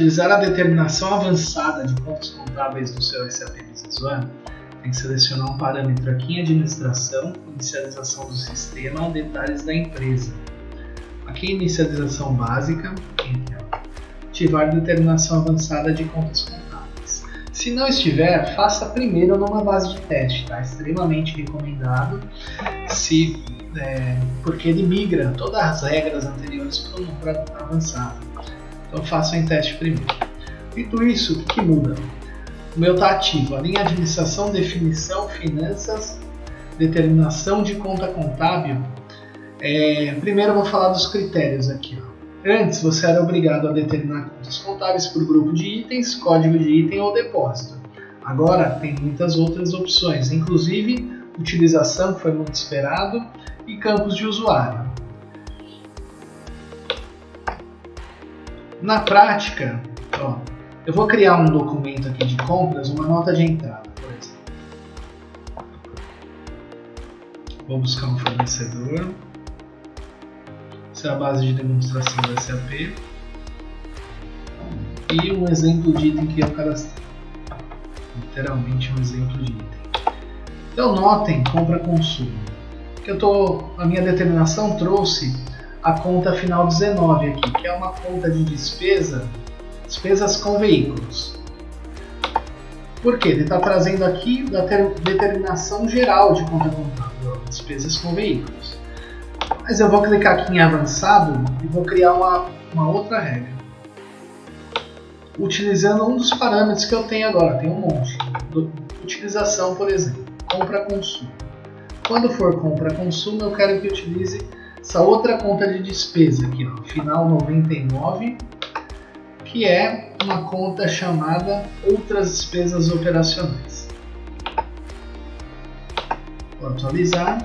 utilizar a determinação avançada de contas contábeis do seu SAP Business One, tem que selecionar um parâmetro aqui em Administração, Inicialização do Sistema, Detalhes da Empresa. Aqui em Inicialização Básica, ativar determinação avançada de contas contábeis. Se não estiver, faça primeiro numa base de teste, tá? Extremamente recomendado, porque ele migra todas as regras anteriores para avançado. Então faça em teste primeiro. Dito isso, o que muda? O meu está ativo, a linha Administração, Definição, Finanças, Determinação de Conta Contábil. Primeiro eu vou falar dos critérios aqui. Antes você era obrigado a determinar contas contábeis por grupo de itens, código de item ou depósito. Agora tem muitas outras opções, inclusive utilização, que foi muito esperado, e campos de usuário. Na prática, eu vou criar um documento aqui de compras, uma nota de entrada, por exemplo. Vou buscar um fornecedor. Essa é a base de demonstração do SAP. E um exemplo de item que eu cadastrei. Literalmente um exemplo de item. Então notem, compra consumo. A minha determinação trouxe a conta final 19 aqui, que é uma conta de despesas com veículos. Por quê? Ele está trazendo aqui a determinação geral de conta contábil, despesas com veículos. Mas eu vou clicar aqui em avançado e vou criar uma outra regra. Utilizando um dos parâmetros que eu tenho agora, tem um monte. Utilização, por exemplo, compra-consumo. Quando for compra-consumo, eu quero que utilize essa outra conta de despesa aqui, final 99, que é uma conta chamada Outras Despesas Operacionais. Vou atualizar.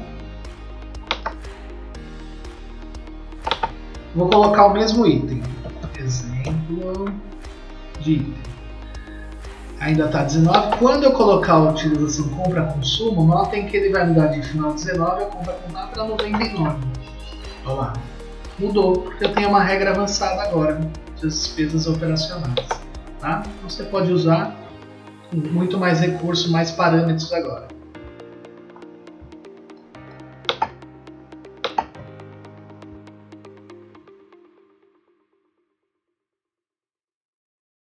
Vou colocar o mesmo item. Exemplo de item. Ainda está 19. Quando eu colocar a utilização compra-consumo, notem que ele vai mudar de final 19 a compra-contábil para 99. Olha lá. Mudou, porque eu tenho uma regra avançada agora das despesas operacionais. Tá? Então você pode usar com muito mais recursos, mais parâmetros agora.